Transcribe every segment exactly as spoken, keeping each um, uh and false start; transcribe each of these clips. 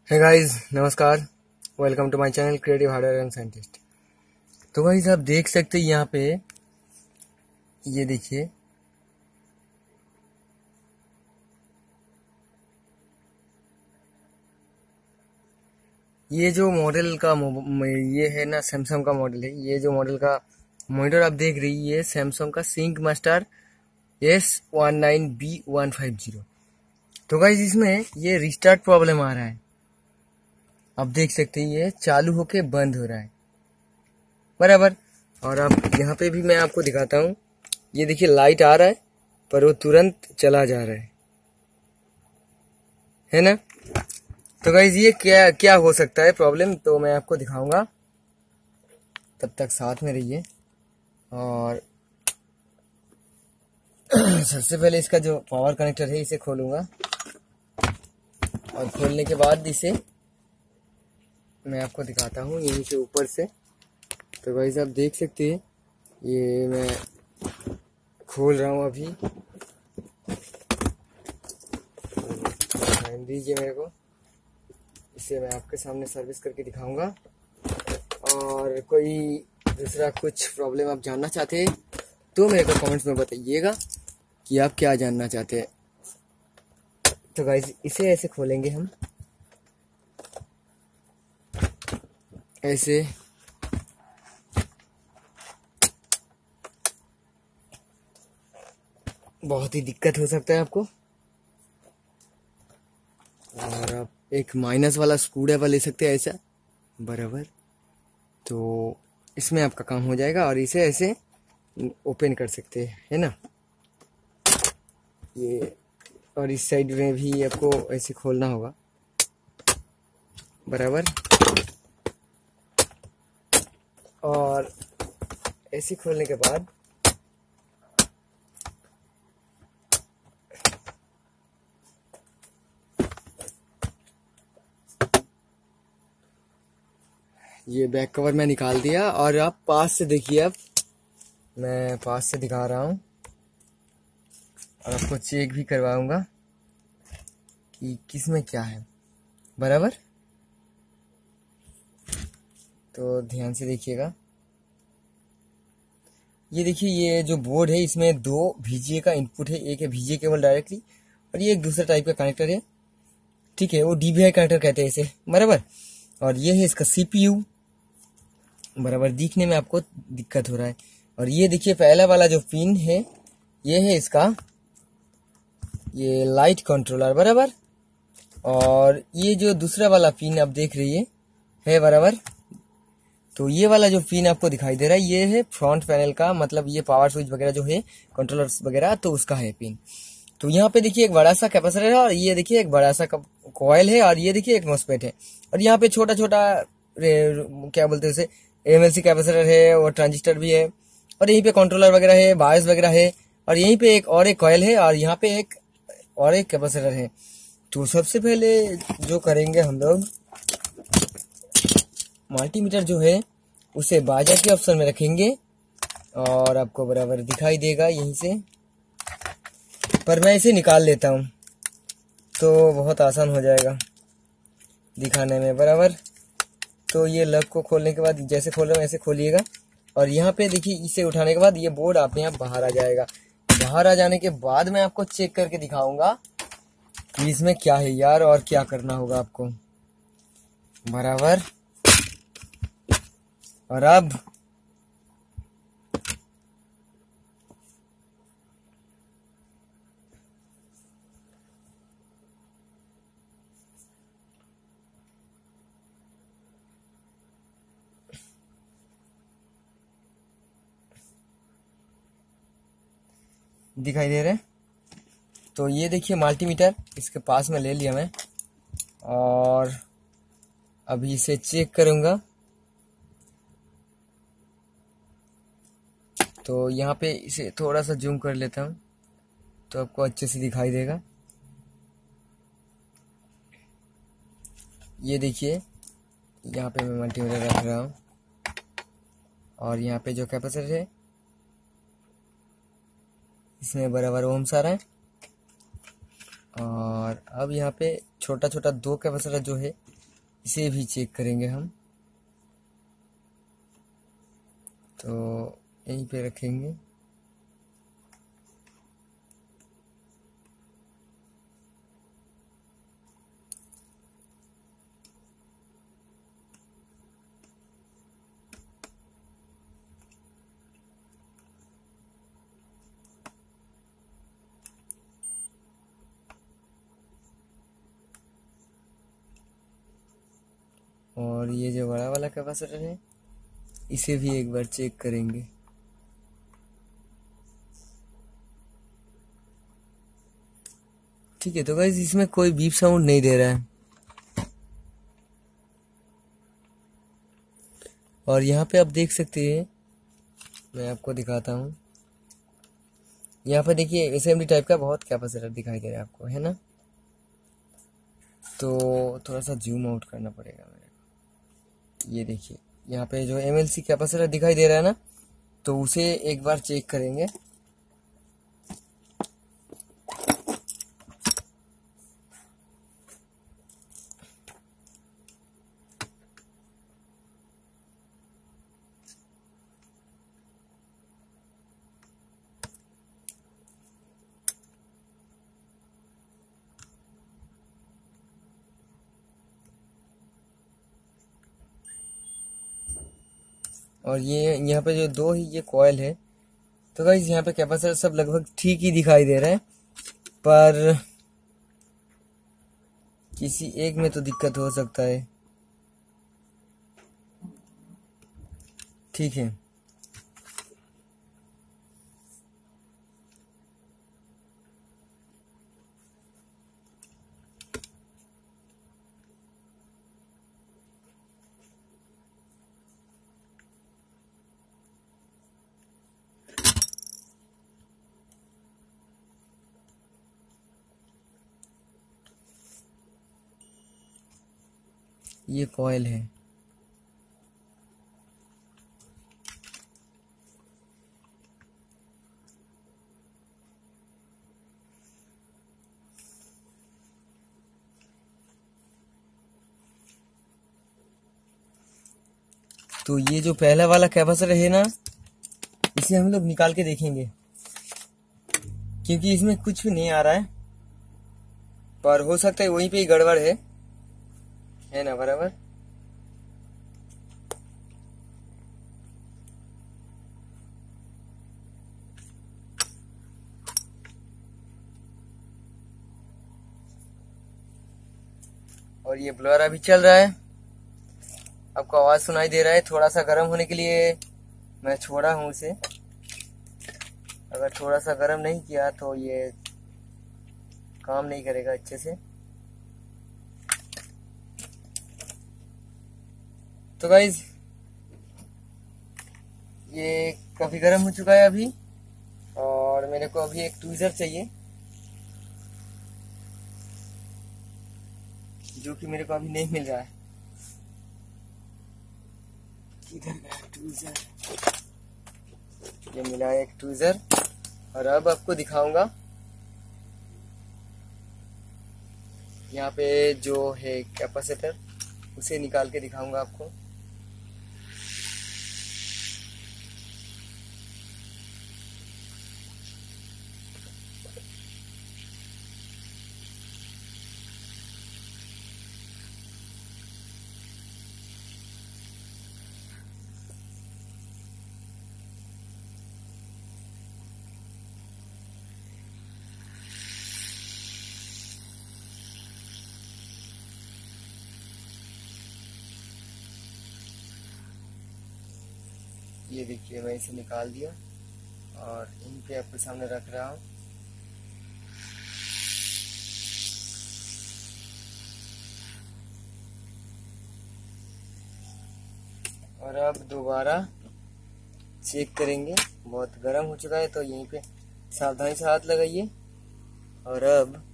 हे guys, नमस्कार। Welcome to my channel creative hardware and scientist. तो guys, आप देख सकते हैं यहाँ पे, ये देखिए, ये जो मॉडल का मो- ये है ना, सैमसंग का मॉडल है। ये जो मॉडल का मॉनिटर आप देख रही है, सैमसंग का sync master S one nine B one five zero. तो गाइस, इसमें ये रिस्टार्ट प्रॉब्लम आ रहा है। आप देख सकते हैं ये चालू होके बंद हो रहा है, बराबर। और अब यहाँ पे भी मैं आपको दिखाता हूँ। ये देखिए, लाइट आ रहा है पर वो तुरंत चला जा रहा है है ना। तो गाइज, ये क्या क्या हो सकता है प्रॉब्लम, तो मैं आपको दिखाऊंगा। तब तक साथ में रहिए। और सबसे पहले इसका जो पावर कनेक्टर है इसे खोलूंगा, और खोलने के बाद इसे मैं आपको दिखाता हूँ यहीं से ऊपर से। तो गाइज, आप देख सकते हैं, ये मैं खोल रहा हूँ अभी। टाइम दीजिए मेरे को, इसे मैं आपके सामने सर्विस करके दिखाऊंगा। और कोई दूसरा कुछ प्रॉब्लम आप जानना चाहते हैं तो मेरे को कमेंट्स में बताइएगा कि आप क्या जानना चाहते हैं। तो गाइस, इसे ऐसे खोलेंगे हम, ऐसे। बहुत ही दिक्कत हो सकता है आपको। और आप एक माइनस वाला स्क्रू ड्राइवर ले सकते हैं, ऐसा, बराबर। तो इसमें आपका काम हो जाएगा। और इसे ऐसे ओपन कर सकते हैं, है ना। ये, और इस साइड में भी आपको ऐसे खोलना होगा, बराबर। और ऐसे खोलने के बाद ये बैक कवर मैं निकाल दिया। और आप पास से देखिए, अब मैं पास से दिखा रहा हूँ और आपको चेक भी करवाऊंगा कि किस में क्या है, बराबर। तो ध्यान से देखिएगा। ये देखिए, ये जो बोर्ड है इसमें दो वीजीए का इनपुट है। एक है वीजीए केबल डायरेक्टली, और ये एक दूसरा टाइप का कनेक्टर है, ठीक है। वो डीवीआई कनेक्टर कहते हैं इसे, बराबर। और ये है इसका सीपीयू, बराबर। दिखने में आपको दिक्कत हो रहा है। और ये देखिए, पहला वाला जो पिन है ये है इसका, ये लाइट कंट्रोलर, बराबर। और ये जो दूसरा वाला पिन आप देख रही है, है बराबर। तो ये वाला जो पिन आपको दिखाई दे रहा है ये है फ्रंट पैनल का, मतलब ये पावर स्विच वगैरह जो है, कंट्रोलर्स वगैरह, तो उसका है पिन। तो यहाँ पे देखिए एक बड़ा सा कैपेसिटर है, और ये देखिए एक बड़ा सा कॉइल है, और ये देखिए एक मॉस्फेट है। और यहाँ पे छोटा छोटा क्या बोलते हैं उसे, एमएलसी कैपेसिटर है, और ट्रांजिस्टर भी है। और यहीं पे कंट्रोलर वगैरह है, बायस वगैरह है। और यहीं पे एक और एक कॉइल है, और यहाँ पे एक और एक कैपेसिटर है। तो सबसे पहले जो करेंगे हम लोग, मल्टीमीटर जो है उसे बाजा के ऑप्शन में रखेंगे, और आपको बराबर दिखाई देगा यहीं से। पर मैं इसे निकाल लेता हूँ तो बहुत आसान हो जाएगा दिखाने में, बराबर। तो ये लग को खोलने के बाद जैसे खोल रहे हो ऐसे खोलिएगा। और यहाँ पे देखिए, इसे उठाने के बाद ये बोर्ड अपने आप बाहर आ जाएगा। बाहर आ जाने के बाद मैं आपको चेक करके दिखाऊंगा कि इसमें क्या है यार, और क्या करना होगा आपको, बराबर। और अब दिखाई दे रहे हैं। तो ये देखिए मल्टीमीटर इसके पास में ले लिया मैं, और अभी इसे चेक करूंगा। तो यहाँ पे इसे थोड़ा सा जूम कर लेता हूँ तो आपको अच्छे से दिखाई देगा। ये देखिए, यहाँ पे मैं मल्टीमीटर रख रहा हूँ, और यहाँ पे जो कैपेसिटर है इसमें बराबर ओम्स आ रहा है। और अब यहाँ पे छोटा छोटा दो कैपेसिटर जो है इसे भी चेक करेंगे हम। तो यहीं पे रखेंगे। और ये जो बड़ा वाला कैपेसिटर है इसे भी एक बार चेक करेंगे। ठीक है, तो गाइस इसमें कोई बीप साउंड नहीं दे रहा है। और यहाँ पे आप देख सकते हैं, मैं आपको दिखाता हूँ। यहाँ पे देखिए एसएमडी टाइप का बहुत कैपेसिटर दिखाई दे रहा है आपको, है ना। तो थोड़ा सा जूम आउट करना पड़ेगा मेरे को। ये देखिए यहाँ पे जो एमएलसी कैपेसिटर दिखाई दे रहा है ना, तो उसे एक बार चेक करेंगे। और ये यहाँ पे जो दो ही ये कॉइल है, तो गाइस यहाँ पे कैपेसिटर सब लगभग ठीक ही दिखाई दे रहा है, पर किसी एक में तो दिक्कत हो सकता है। ठीक है, ये कॉइल है। तो ये जो पहला वाला कैपेसिटर है ना, इसे हम लोग निकाल के देखेंगे, क्योंकि इसमें कुछ भी नहीं आ रहा है। पर हो सकता है वहीं पे ही गड़बड़ है है ना, बराबर। और ये ब्लर अभी चल रहा है, आपको आवाज सुनाई दे रहा है। थोड़ा सा गर्म होने के लिए मैं छोड़ा हूं इसे। अगर थोड़ा सा गर्म नहीं किया तो ये काम नहीं करेगा अच्छे से। तो गाइज ये काफी गर्म हो चुका है अभी, और मेरे को अभी एक ट्वीजर चाहिए, जो कि मेरे को अभी नहीं मिल रहा है। किधर गया ट्वीजर? ये मिला है एक ट्वीजर, और अब आपको दिखाऊंगा। यहाँ पे जो है कैपेसिटर, उसे निकाल के दिखाऊंगा आपको। ये देखिए मैं इसे निकाल दिया और इन पे आपके सामने रख रहा हूँ। और अब दोबारा चेक करेंगे। बहुत गर्म हो चुका है, तो यहीं पे सावधानी से हाथ लगाइए। और अब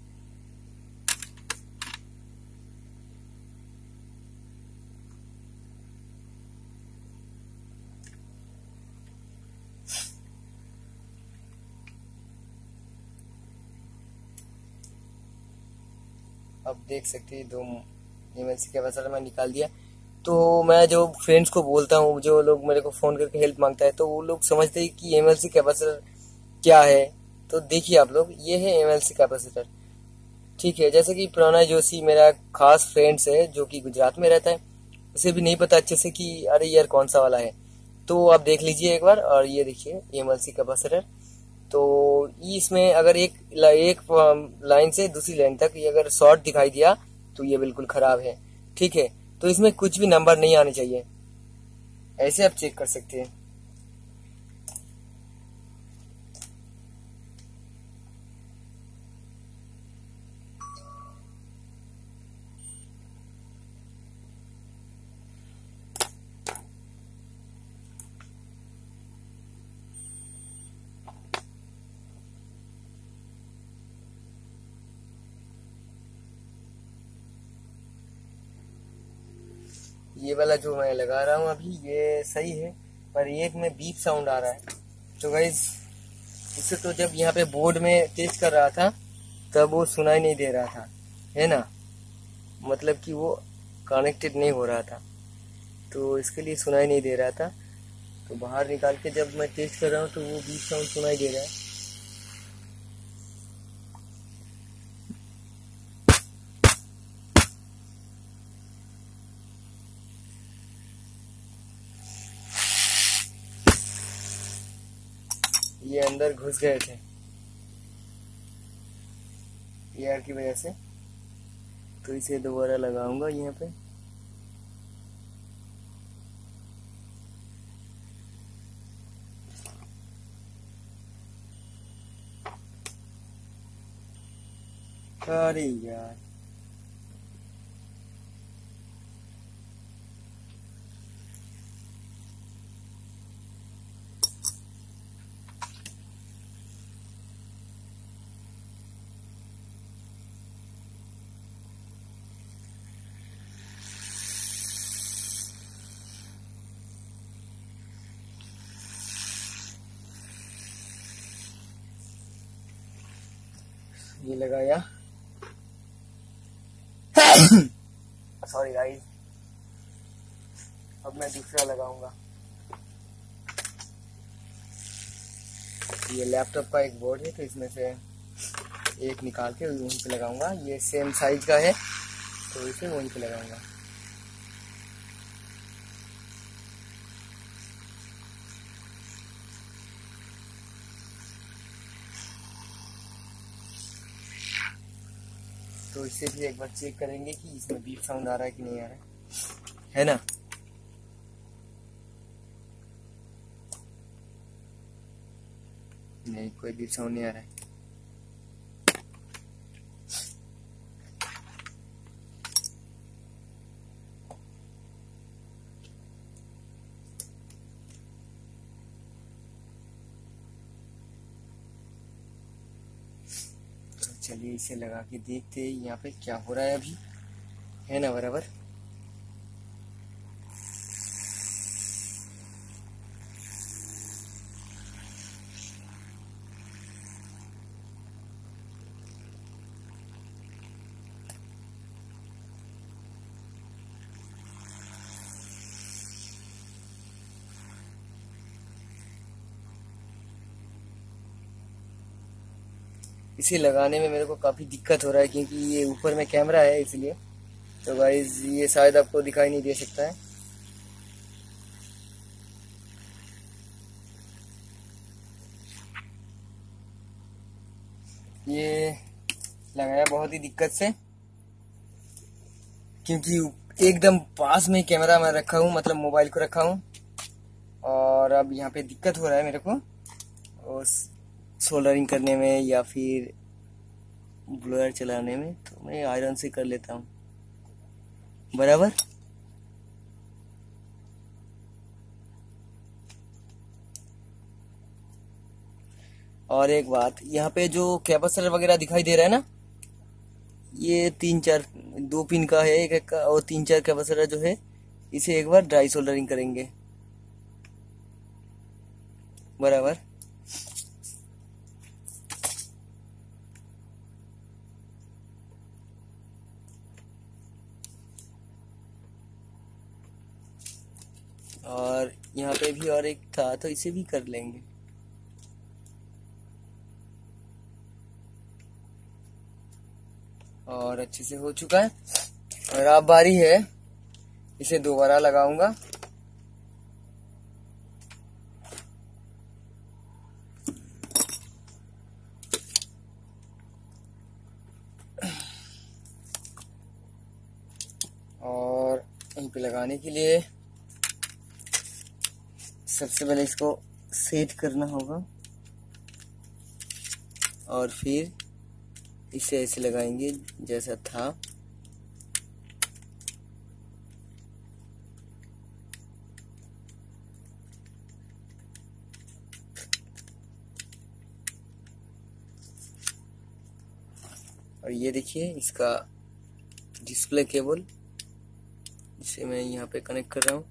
अब देख सकते हैं दो एम एल सी कैपेसिटर मैं निकाल दिया। तो मैं जो फ्रेंड्स को बोलता हूँ, जो लोग मेरे को फ़ोन करके हेल्प मांगता है, तो वो लोग समझते हैं कि एम एल सी कैपेसिटर क्या है। तो देखिए आप लोग, ये है एम एल सी कैपेसिटर, ठीक है। जैसे कि प्रणय जोशी मेरा खास फ्रेंड्स है जो कि गुजरात में रहता है, उसे भी नहीं पता अच्छे से कि अरे यार कौन सा वाला है। तो आप देख लीजिए एक बार, और ये देखिए एम एल सी कैपेसिटर। तो इसमें अगर एक एक लाइन से दूसरी लाइन तक ये अगर शॉर्ट दिखाई दिया तो ये बिल्कुल खराब है, ठीक है। तो इसमें कुछ भी नंबर नहीं आने चाहिए, ऐसे आप चेक कर सकते हैं। ये वाला जो मैं लगा रहा हूँ अभी ये सही है, पर एक में बीप साउंड आ रहा है। तो गाइस इसे तो जब यहाँ पे बोर्ड में टेस्ट कर रहा था तब वो सुनाई नहीं दे रहा था, है ना, मतलब कि वो कनेक्टेड नहीं हो रहा था, तो इसके लिए सुनाई नहीं दे रहा था। तो बाहर निकाल के जब मैं टेस्ट कर रहा हूँ तो वो बीप साउंड सुनाई दे रहा है। ये अंदर घुस गए थे एयर की वजह से, तो इसे दोबारा लगाऊंगा यहाँ पे। अरे यार ये लगाया सॉरी गाइस, अब मैं दूसरा लगाऊंगा। ये लैपटॉप का एक बोर्ड है तो इसमें से एक निकाल के वहीं पे लगाऊंगा। ये सेम साइज का है तो इसे वहीं पे लगाऊंगा। तो इससे भी एक बार चेक करेंगे कि इसमें बीप साउंड आ रहा है कि नहीं आ रहा है, है ना। नहीं, कोई बीप साउंड नहीं आ रहा है। चलिए इसे लगा के देखते हैं यहाँ पे क्या हो रहा है अभी, है ना बराबर। इसे लगाने में मेरे को काफ़ी दिक्कत हो रहा है क्योंकि ये ऊपर में कैमरा है इसलिए। तो गाइस ये शायद आपको दिखाई नहीं दे सकता है। ये लगाया बहुत ही दिक्कत से क्योंकि एकदम पास में कैमरा मैं रखा हूँ, मतलब मोबाइल को रखा हूँ, और अब यहाँ पे दिक्कत हो रहा है मेरे को और सोल्डरिंग करने में या फिर ब्लोअर चलाने में। तो मैं आयरन से कर लेता हूँ बराबर। और एक बात, यहाँ पे जो कैपेसिटर वगैरह दिखाई दे रहा है ना, ये तीन चार दो पिन का है एक एक का, और तीन चार कैपेसिटर जो है इसे एक बार ड्राई सोल्डरिंग करेंगे बराबर। और यहाँ पे भी और एक था तो इसे भी कर लेंगे। और अच्छे से हो चुका है। और अब बारी है, इसे दोबारा लगाऊंगा। और यहीं पे लगाने के लिए सबसे पहले इसको सेट करना होगा और फिर इसे ऐसे लगाएंगे जैसा था। और ये देखिए इसका डिस्प्ले केबल, इसे मैं यहाँ पे कनेक्ट कर रहा हूँ।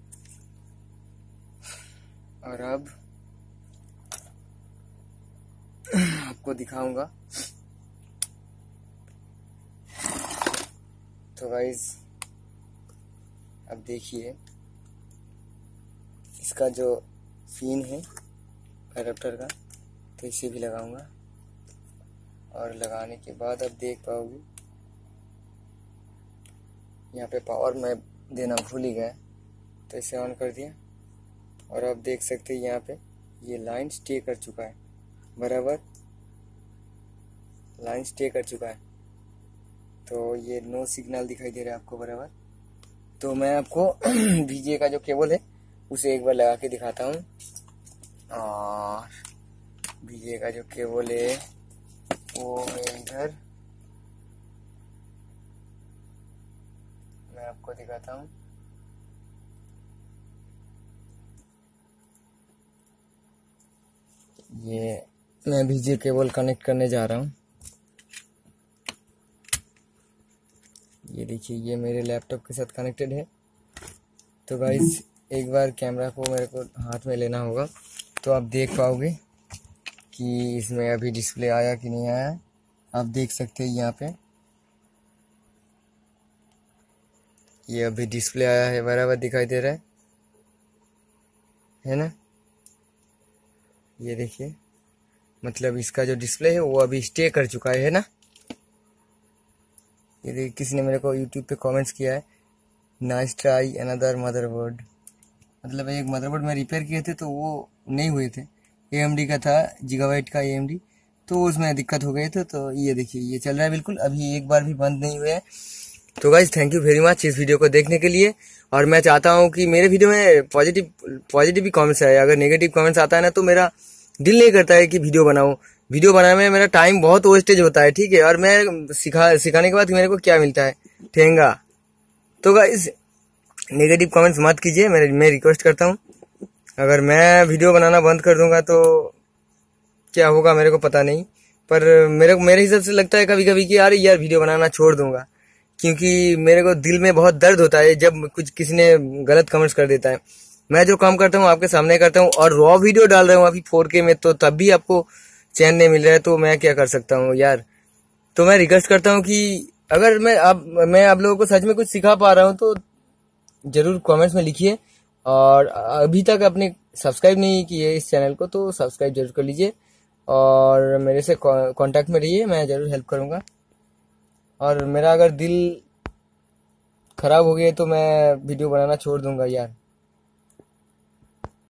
और अब आपको दिखाऊंगा। तो गाइस अब देखिए इसका जो पिन है एडाप्टर का, तो इसे भी लगाऊंगा। और लगाने के बाद अब देख पाओगे यहाँ पे पावर मैं देना भूल ही गया, तो इसे ऑन कर दिया। और अब देख सकते हैं यहाँ पे ये लाइन स्टे कर चुका है, बराबर लाइन स्टे कर चुका है। तो ये नो सिग्नल दिखाई दे रहा है आपको, बराबर। तो मैं आपको वीजे का जो केबल है उसे एक बार लगा के दिखाता हूँ। और वीजे का जो केबल है वो है इधर, मैं आपको दिखाता हूँ। ये मैं वीजे केबल कनेक्ट करने जा रहा हूँ। ये देखिए ये मेरे लैपटॉप के साथ कनेक्टेड है। तो गाइस एक बार कैमरा को मेरे को हाथ में लेना होगा, तो आप देख पाओगे कि इसमें अभी डिस्प्ले आया कि नहीं आया। आप देख सकते हैं यहाँ पे ये अभी डिस्प्ले आया है, बराबर दिखाई दे रहा है है ना। ये देखिए मतलब इसका जो डिस्प्ले है वो अभी स्टे कर चुका है, है ना। ये देखिए किसी ने मेरे को यूट्यूब पे कमेंट्स किया है, नाइस ट्राई अनदर मदरबोर्ड। मतलब एक मदरबोर्ड में रिपेयर किए थे तो वो नहीं हुए थे, एएमडी का था, गीगाबाइट का एएमडी, तो उसमें दिक्कत हो गई थी। तो ये देखिए ये चल रहा है बिल्कुल, अभी एक बार भी बंद नहीं हुआ है। तो guys thank you very much इस वीडियो को देखने के लिए। और मैं चाहता हूँ कि मेरे वीडियो में पॉजिटिव पॉजिटिव भी कमेंट्स आए। अगर नेगेटिव कमेंट्स आता है ना तो मेरा दिल नहीं करता है कि वीडियो बनाऊं। वीडियो बनाने में मेरा टाइम बहुत वेस्टेज होता है, ठीक है। और मैं सिखा सिखाने के बाद मेरे को क्या मिलता है, ठेंगा। तो गाइज नेगेटिव कमेंट्स मत कीजिए, मैं मैं रिक्वेस्ट करता हूँ। अगर मैं वीडियो बनाना बंद कर दूंगा तो क्या होगा मेरे को पता नहीं, पर मेरे मेरे हिसाब से लगता है कभी कभी कि यार यार वीडियो बनाना छोड़ दूंगा, क्योंकि मेरे को दिल में बहुत दर्द होता है जब कुछ किसी ने गलत कमेंट्स कर देता है। मैं जो काम करता हूँ आपके सामने करता हूँ, और रॉ वीडियो डाल रहा हूँ अभी फोर के में, तो तब भी आपको चैन नहीं मिल रहा है, तो मैं क्या कर सकता हूँ यार। तो मैं रिक्वेस्ट करता हूँ कि अगर मैं आप मैं आप लोगों को सच में कुछ सिखा पा रहा हूँ तो जरूर कमेंट्स में लिखिए। और अभी तक आपने सब्सक्राइब नहीं किए इस चैनल को तो सब्सक्राइब जरूर कर लीजिए, और मेरे से कांटेक्ट में रहिए, मैं जरूर हेल्प करूँगा। और मेरा अगर दिल खराब हो गया तो मैं वीडियो बनाना छोड़ दूंगा यार।